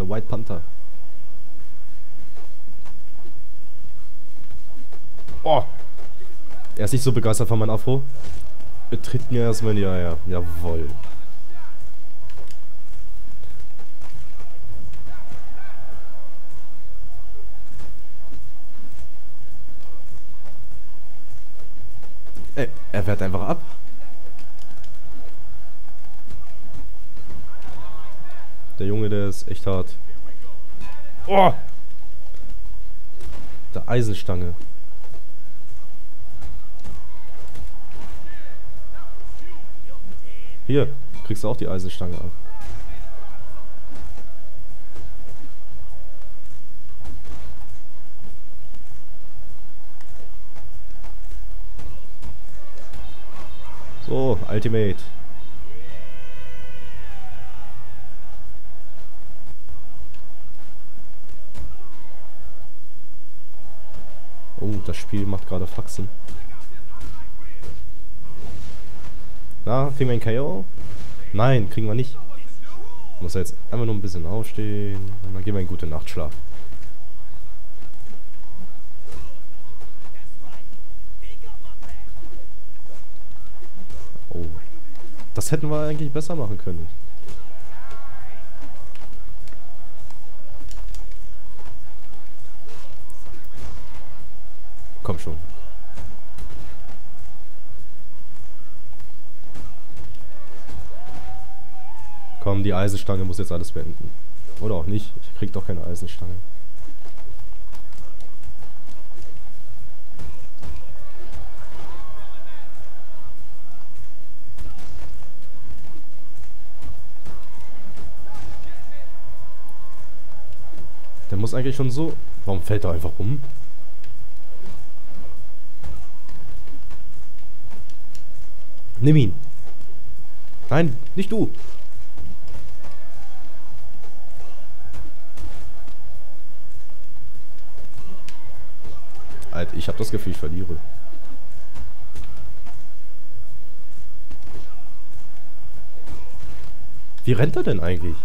Der White Panther. Oh! Er ist nicht so begeistert von meinem Afro. Er tritt mir erstmal in die Eier. Jawoll. Ey, er wehrt einfach ab. Der Junge, der ist echt hart. Oh! Der Eisenstange. Hier, kriegst du auch die Eisenstange ab. So, Ultimate. Oh, das Spiel macht gerade Faxen. Na, kriegen wir einen KO? Nein, kriegen wir nicht. Muss jetzt einfach nur ein bisschen aufstehen. Und dann gehen wir in gute Nachtschlaf. Oh. Das hätten wir eigentlich besser machen können. Komm schon. Komm, die Eisenstange muss jetzt alles beenden. Oder auch nicht. Ich krieg doch keine Eisenstange. Der muss eigentlich schon so... Warum fällt er einfach um? Nimm ihn. Nein, nicht du. Alter, ich habe das Gefühl, ich verliere. Wie rennt er denn eigentlich?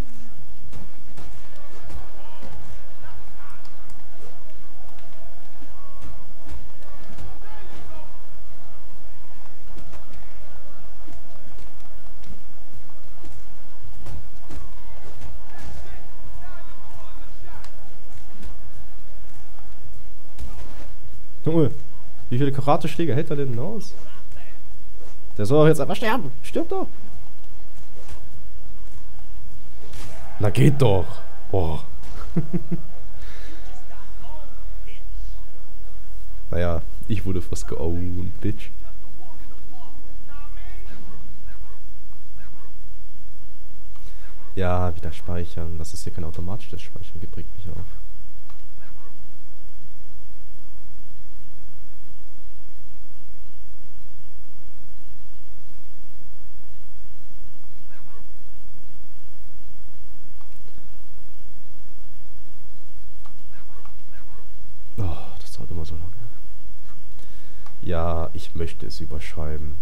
Junge, wie viele Karate-Schläge hält er denn aus? Der soll doch jetzt einfach sterben. Stirb doch. Na geht doch. Boah. Naja, ich wurde fast geowned, Bitch. Ja, wieder speichern. Dass es hier kein automatisches Speichern gibt, bringt mich auf. Oh, das dauert immer so lange. Ja, ich möchte es überschreiben.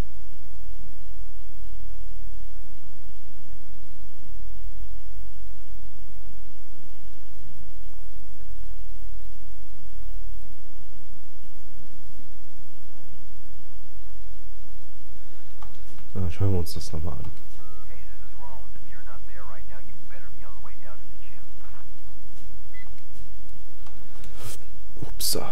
Na, schauen wir uns das nochmal an. Upsa.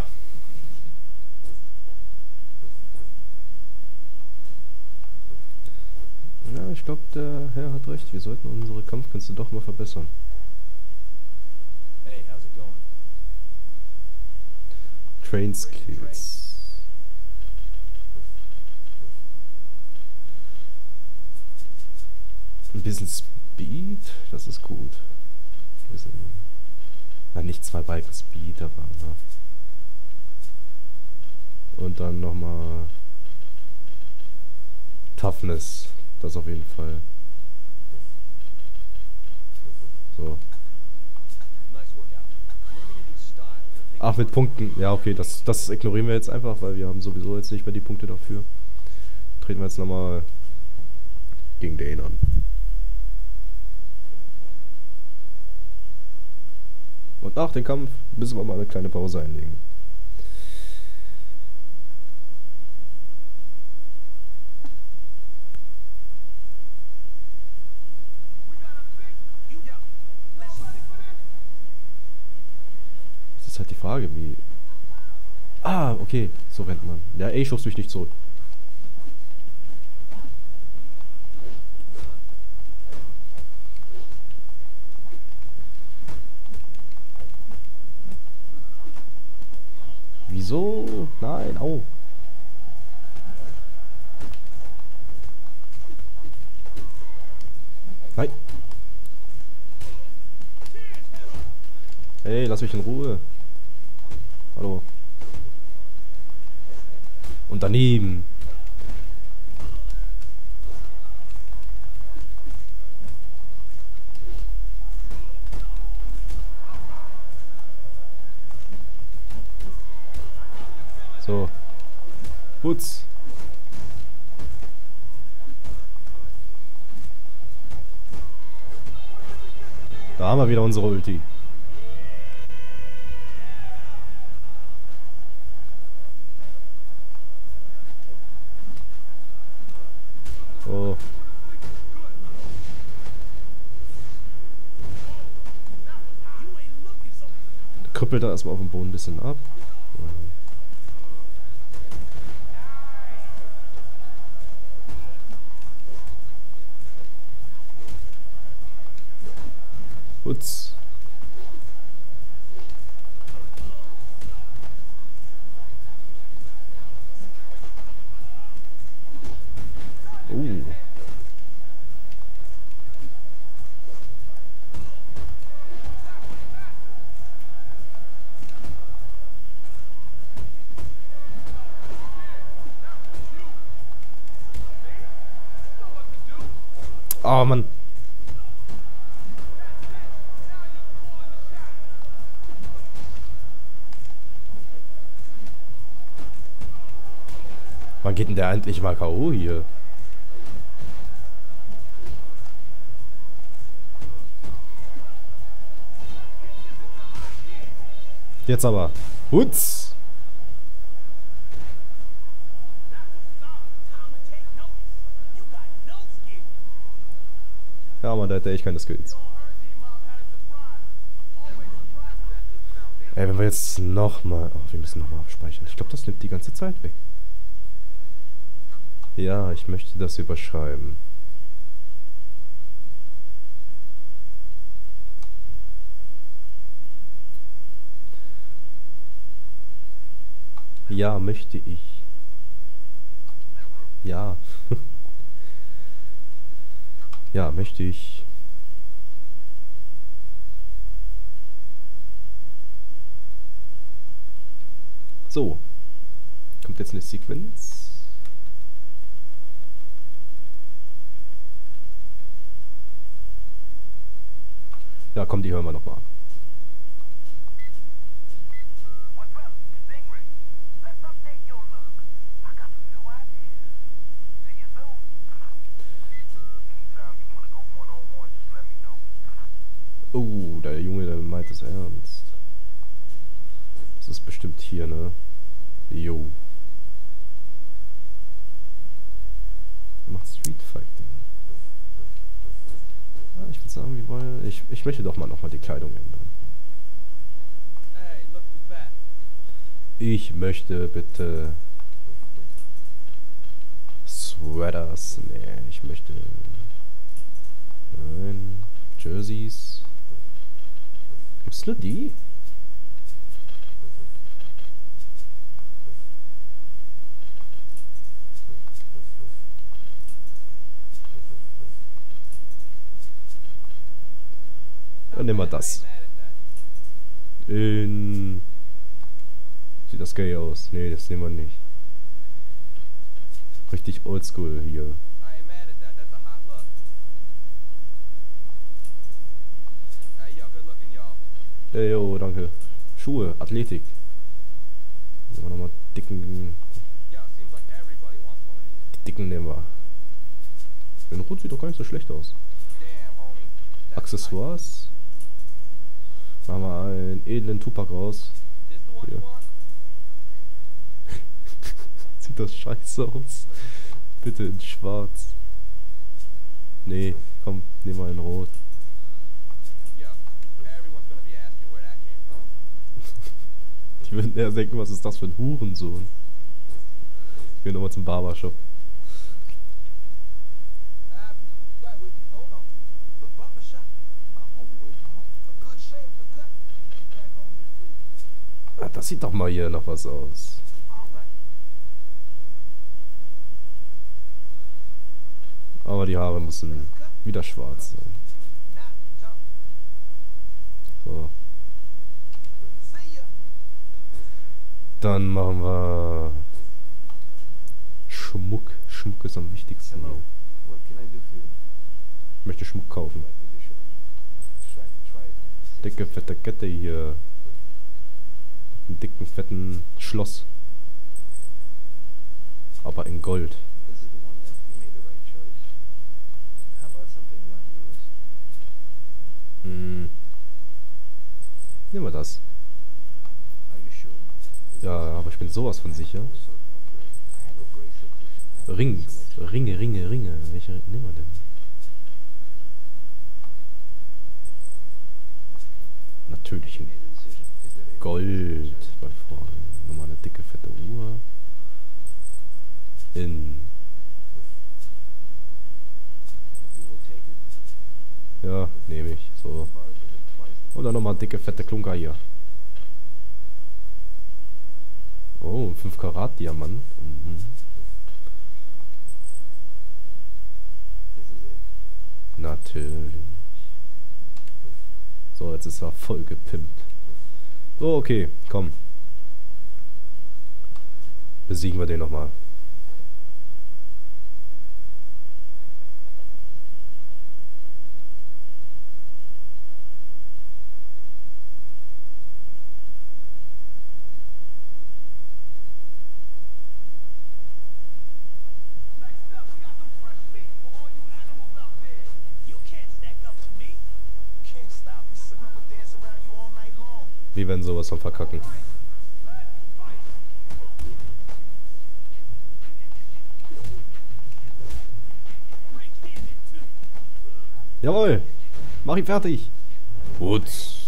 Ja, ich glaube, der Herr hat recht. Wir sollten unsere Kampfkünste doch mal verbessern. Hey, how's it going? Train Skills. Ein bisschen Speed, das ist gut. Ein bisschen, na, nicht 2 Balken Speed, aber na. Und dann nochmal Toughness, das auf jeden Fall. So. Ach, mit Punkten. Ja, okay, das ignorieren wir jetzt einfach, weil wir haben sowieso jetzt nicht mehr die Punkte dafür. Treten wir jetzt nochmal gegen den an. nach dem Kampf müssen wir mal eine kleine Pause einlegen. Das ist halt die Frage, wie... Ah, okay, so rennt man. Ja, ey, schubst mich nicht zurück. Wieso? Nein, au. Nein. Hey, lass mich in Ruhe. Hallo. Und daneben. So. Putz. Da haben wir wieder unsere Ulti. Oh. Krüppelt da erstmal auf dem Boden ein bisschen ab. Putz. Oh Mann. Wann geht denn der endlich mal K.O. hier? Jetzt aber. Putz. Ja, Mann, da hätte ich keine Skills. Ey, wenn wir jetzt nochmal... Oh, wir müssen nochmal abspeichern. Ich glaube, das nimmt die ganze Zeit weg. Ja, ich möchte das überschreiben. Ja, möchte ich. Ja. Ja, möchte ich. So. Kommt jetzt eine Sequenz. Ja, komm, die hören wir nochmal an. Oh, der Junge, der meint es ernst. Das ist bestimmt hier, ne? Jo. Er macht Street Fighting. Ja, ich würde sagen, wir wollen... Ich möchte doch mal nochmal die Kleidung ändern. Ich möchte bitte... Sweaters. Nee, ich möchte... Nein. Jerseys. Gibt's nur die? Dann nehmen wir das. Sieht das gay aus? Nee, das nehmen wir nicht. Richtig oldschool hier. Ey, yo, danke. Schuhe, Athletik. Nehmen wir nochmal dicken... Die dicken nehmen wir. In Rot sieht doch gar nicht so schlecht aus. Accessoires. Machen wir ein edlen Tupac raus. Hier. Sieht das scheiße aus. Bitte in schwarz. Nee, komm, nehmen wir in rot. Die würden eher denken, was ist das für ein Hurensohn. Ich will nochmal zum Barbershop. Ah, das sieht doch mal hier noch was aus. Aber die Haare müssen wieder schwarz sein. So. Dann machen wir Schmuck. Schmuck ist am wichtigsten. Ich möchte Schmuck kaufen. Dicke, fette Kette hier. Einen dicken, fetten Schloss. Aber in Gold. Nehmen wir das. Ja, aber ich bin sowas von sicher. Rings. Ringe. Welche Ringe nehmen wir denn? Natürlich in Gold. Bei Frauen. Nochmal eine dicke, fette Uhr. Ja, nehme ich. So. Und dann nochmal dicke, fette Klunker hier. Oh, 5 Karat Diamant. Mhm. Natürlich. So, jetzt ist er voll gepimpt. So, okay, komm. Besiegen wir den nochmal. Wir werden sowas von verkacken. Jawohl! Mach ihn fertig! Gut.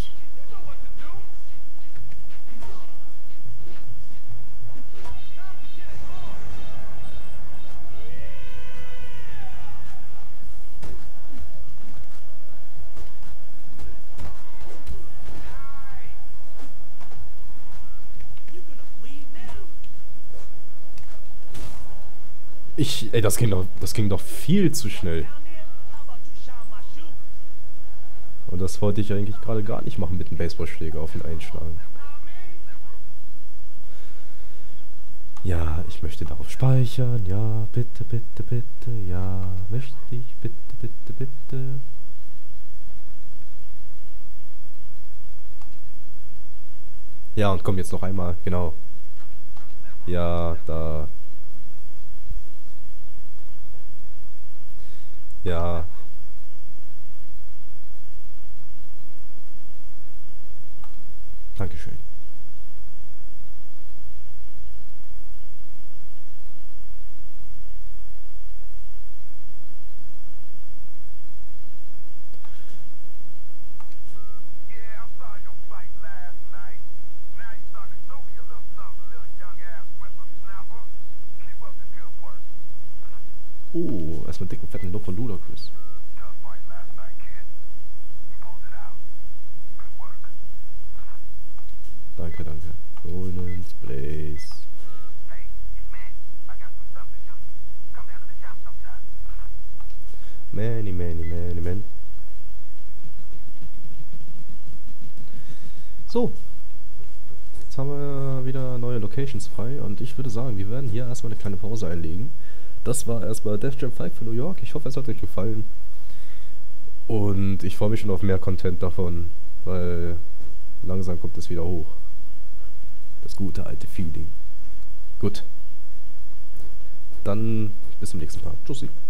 Ey, das ging doch viel zu schnell. Und das wollte ich eigentlich gerade gar nicht machen mit dem Baseballschläger auf ihn einschlagen. Ja, ich möchte darauf speichern. Ja, bitte, bitte, bitte. Ja, möchte ich. Bitte, bitte, bitte. Ja, und komm jetzt noch einmal. Genau. Ja, da. Ja. Dankeschön. Oh, erstmal dicken, fetten Lob von Ludacris. Danke, danke. Roland's Place. Many, many, many, many. So. Jetzt haben wir wieder neue Locations frei und ich würde sagen, wir werden hier erstmal eine kleine Pause einlegen. Das war erstmal Def Jam 5 für New York. Ich hoffe, es hat euch gefallen. Und ich freue mich schon auf mehr Content davon, weil langsam kommt es wieder hoch. Das gute alte Feeling. Gut. Dann bis zum nächsten Mal. Tschüssi.